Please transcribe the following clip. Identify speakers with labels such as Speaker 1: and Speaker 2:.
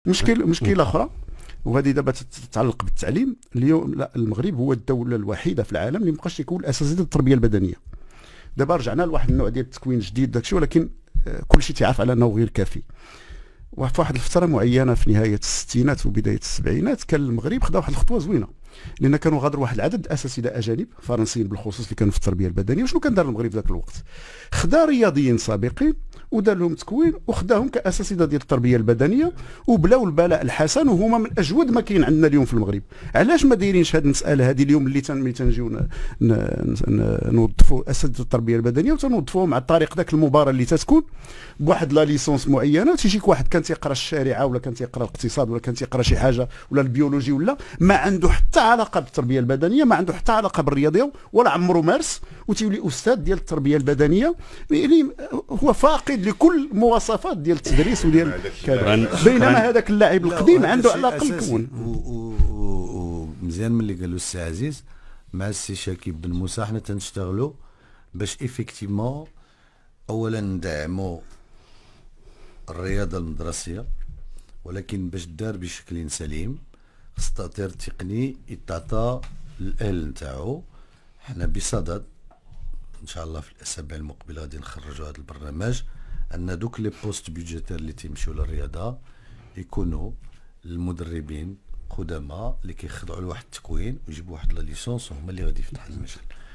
Speaker 1: مشكله اخرى، وهذه دابا تتعلق بالتعليم. اليوم لا، المغرب هو الدوله الوحيده في العالم اللي مابقاش يكون اساسيات التربيه البدنيه. دابا رجعنا لواحد النوع ديال التكوين جديد داكشي، ولكن كل شيء تعرف على انه غير كافي. وفي واحد الفتره معينه في نهايه الستينات وبدايه السبعينات كان المغرب خدا واحد الخطوه زوينه، لان كانوا غادروا واحد العدد اساتذه اجانب فرنسيين بالخصوص اللي كانوا في التربيه البدنيه. وشنو كان دار المغرب ذاك الوقت؟ خدا رياضيين سابقين ودار لهم تكوين وخداهم كاساتذه ديال التربيه البدنيه وبلاو البلاء الحسن، وهما من اجود ما كاين عندنا اليوم في المغرب. علاش ما دايرينش هذه المساله هذه اليوم اللي تنجيو نوظفوا اساتذه التربيه البدنيه وتنوظفوهم على الطريق ذاك المباراه اللي تتكون بواحد لا ليسونس معينه، تيجيك واحد كان تيقرا الشارعه ولا كان تيقرا الاقتصاد ولا كان تيقرا شي حاجه ولا البيولوجي ولا ما عنده حتى علاقه بالتربيه البدنيه، ما عنده حتى علاقه بالرياضه ولا عمره مارس، وتيولي استاذ ديال التربيه البدنيه يعني هو فاقد لكل مواصفات ديال التدريس وديال كذا. بينما هذاك اللاعب القديم عنده على الاقل كون.
Speaker 2: ومزيان ملي قالوا السي عزيز مع السي شاكيب بن موسى، حنا تنشتغلوا باش ايفيكتيفمون اولا ندعموا الرياضه المدرسيه، ولكن باش دار بشكل سليم خص التاطير التقني يتعطى للاهل نتاعو. حنا بصدد ان شاء الله في الاسابيع المقبله غادي نخرجوا هذا البرنامج ان دوك لي بوست بيدجيتير اللي تيمشيو للرياضه يكونوا المدربين قدماء اللي كيخضعوا لواحد التكوين ويجيبوا واحد لا ليسونس، وهما اللي غادي يفتحوا المجال.